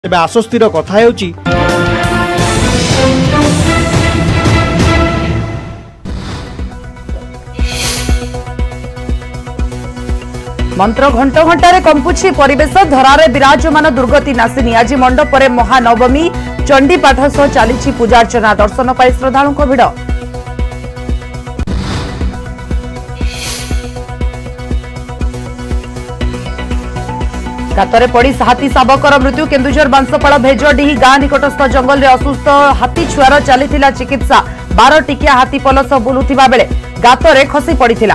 तेबे आश्वस्तिर कथा हेउची मंत्र घंट घंटे कंपुछि परिवेश धरारे विराजमान दुर्गति नासिनी आज मंडप महानवमी चंडी पाठ सह चली पूजार्चना दर्शन पाई श्रद्धालुं भिड़ गातरे पड़ी हाथी शावकर मृत्यु केन्दुझर बांसपाड़ भेजडीही गां निकटस्थ जंगल में असुस्थ हाथी छुआर चली चिकित्सा 12 टिकिया हाथी पलस बुलुथिबा बेले गातरे खसी पड़िथिला।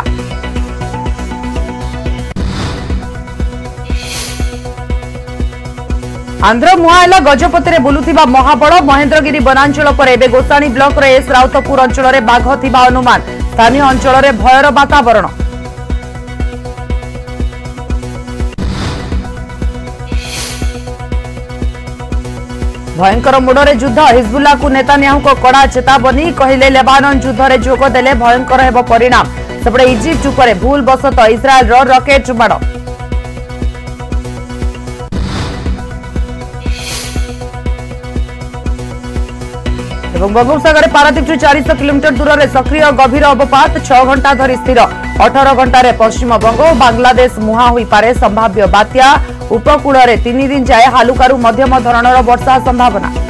आंध्र मुहाइला गजपति बुलुथिबा महाबल महेंद्रगिरी वनांचल पर एबे गोसाणी ब्लॉक रे एस राउतपुर अंचल में बाघ थिबा अनुमान स्थानीय अंचल में भयर वातावरण। भयंकर मोड़े युद्ध हिजबुल्ला को नेतान्याहू को कड़ा चेतावनी कहले लेबानन युद्ध में जोग देले भयंकर हेब परिणाम सेपटे इजिप्ट उपर भूल बसत इस्राएल रॉकेट माड़। बंगोपसागर पारादीप 400 किलोमीटर दूर में सक्रिय गभीर अवपात 6 घंटा धरी स्थिर 18 घंटे पश्चिम बंग और बांग्लादेश मुहां होई पारे संभाव्य बात्या उपकूल में 3 दिन जाए हालुकारु मध्यम धरणर वर्षा संभावना।